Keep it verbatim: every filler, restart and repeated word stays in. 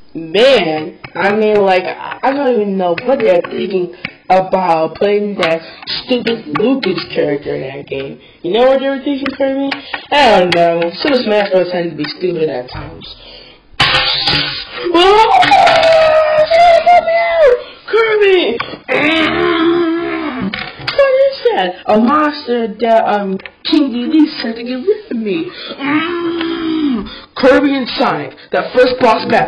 Man, I mean, like, I don't even know what they're thinking about putting that stupid Lucas character in that game. You know what they were thinking, Kirby? I don't know. Super Smash Bros. Tend to be stupid at times. Kirby! What is that? A monster that, um, King Dedede sent to get rid of me. Kirby and Sonic, that first boss battle.